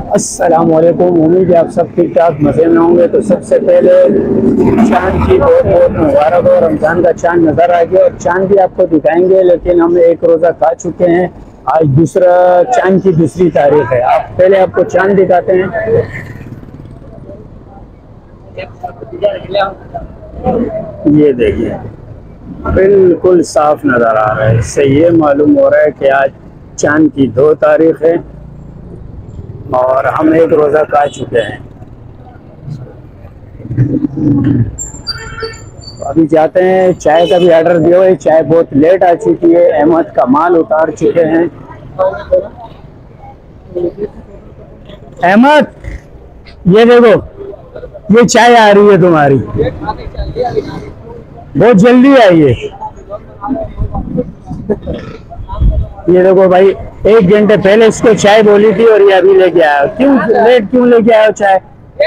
अस्सलामुअलैकुम। उम्मीद है आप सब ठीक ठाक मज़े में होंगे। तो सबसे पहले चांद की बहुत बहुत मुबारक हो। रमज़ान का चांद नज़र आ गया और चांद भी आपको दिखाएंगे, लेकिन हम एक रोज़ा खा चुके हैं। आज दूसरा चांद की दूसरी तारीख है। आप पहले आपको चांद दिखाते हैं। ये देखिए, बिल्कुल साफ नज़र आ रहा है। इससे ये मालूम हो रहा है कि आज चांद की 2 तारीख है और हम एक रोज़ा खा चुके हैं। अभी जाते हैं, चाय का भी ऑर्डर दिया है। चाय बहुत लेट आ चुकी है। अहमद का माल उतार चुके हैं। अहमद, ये देखो, ये चाय आ रही है तुम्हारी, बहुत जल्दी आई है। ये देखो भाई, 1 घंटे पहले इसको चाय बोली थी और ये अभी लेके आया। क्यों लेट, क्यों लेके आया चाय?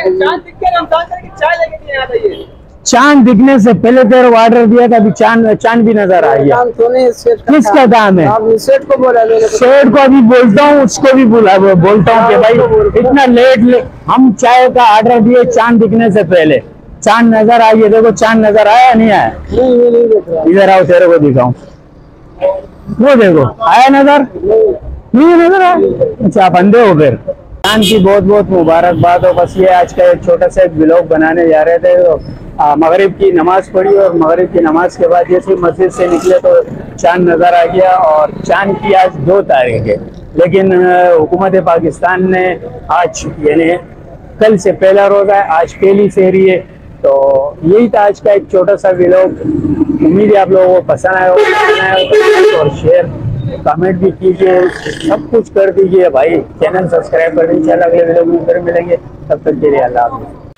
चांद दिखने से पहले तेरे को ऑर्डर दिया था, अभी चांद भी नजर आ गया। किसका काम है? सेठ को बोला मैंने। सेठ को अभी बोलता हूँ, उसको भी बोलता हूँ कि भाई इतना लेट हम चाय का ऑर्डर दिए चांद दिखने से पहले। चांद नजर आ गया। देखो चांद नजर आया नहीं आया? इधर आओ, तेरे को दिखाऊं। वो देखो, आया नजर? नहीं नजर आया? अच्छा, आप अंधे हो फिर। चांद की बहुत बहुत मुबारकबाद हो। बस ये आज का एक छोटा सा एक ब्लॉग बनाने जा रहे थे। तो मगरिब की नमाज पढ़ी और मगरिब की नमाज के बाद जैसे मस्जिद से निकले तो चांद नज़र आ गया। और चांद की आज 2 तारीख है, लेकिन हुकूमत पाकिस्तान ने आज यानी कल से पहला रोज़ा है, आज पहली सेहरी है। तो यही था आज का एक छोटा सा व्लॉग। उम्मीद है आप लोगों को पसंद आया हो। और शेयर कमेंट भी कीजिए, सब कुछ कर दीजिए भाई। चैनल सब्सक्राइब कर दीजिए। अगले वीडियो में फिर मिलेंगे, तब तक के लिए अल्लाह हाफ़िज़।